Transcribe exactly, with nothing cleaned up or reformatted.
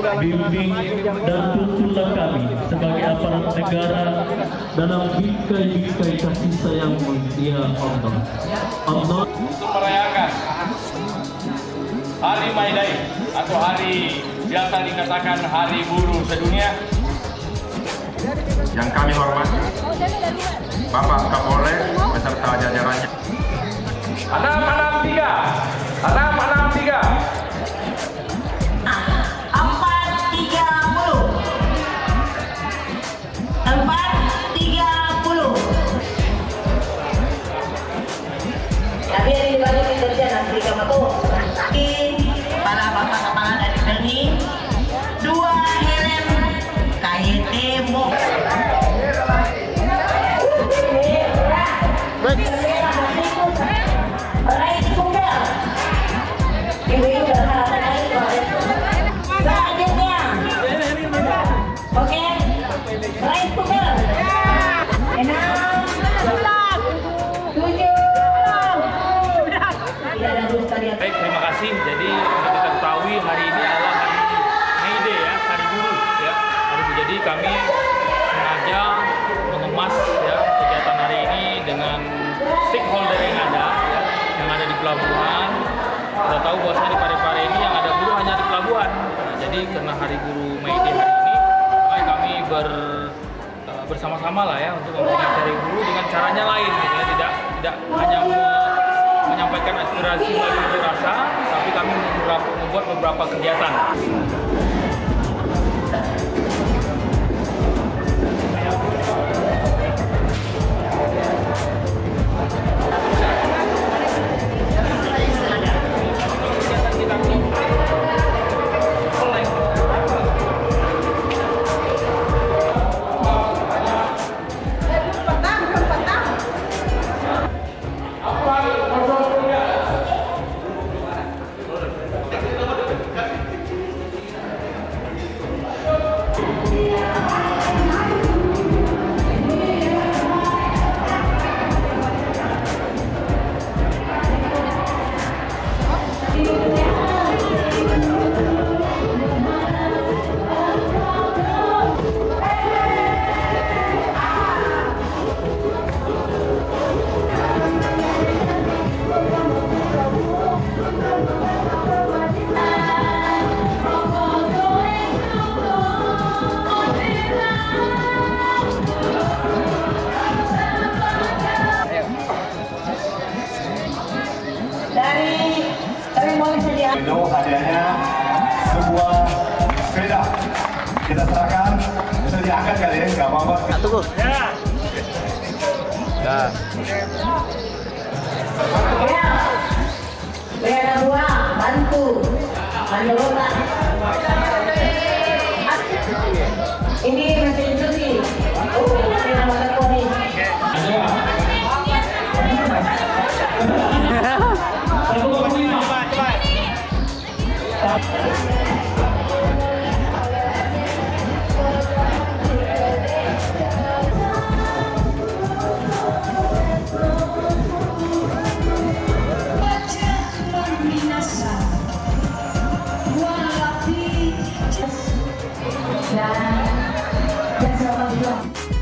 bimbing dan tuntunlah kami sebagai aparat negara dalam bingkai-bingkai kasih sayang-Mu ya Allah. Allah. Untuk merayakan Hari May Day atau hari biasa dikatakan Hari Buruh Sedunia, yang kami hormati Bapak Kapolres beserta jajarannya. enam enam tiga, enam enam tiga. empat tiga puluh, empat tiga puluh. Tapi yang dibalik kerja nanti kamu tuh para bapak kepala dari Pelni, dua helm K Y T Mo. Baik, terima kasih. Jadi kita ketahui hari ini adalah hari May Day ya, Hari Buruh ya. Jadi kami sengaja mengemas ya kegiatan hari ini dengan stakeholder yang ada ya, yang ada di pelabuhan. Kita tahu bahwasanya di Parepare ini yang ada buruh hanya di pelabuhan. Nah, jadi karena Hari Buruh May Day hari ini, maka kami ber bersama-sama lah ya untuk memperingati Hari Buruh dengan caranya lain gitu ya, tidak tidak hanya menyampaikan aspirasi melalui unjuk rasa, tapi kami membuat beberapa kegiatan. Itu hadiahnya sebuah sepeda. Kita serahkan, bisa diangkat kali ya, nggak apa-apa. Tunggu. Ya. Ya. Ya, beda dua, bantu, bantu Pak. Ini masih instruksi. Oh, ini nama tekoni. Dan, dan selamat